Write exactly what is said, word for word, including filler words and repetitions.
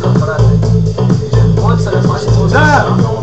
frate. Poți să le faci poza Da! așa?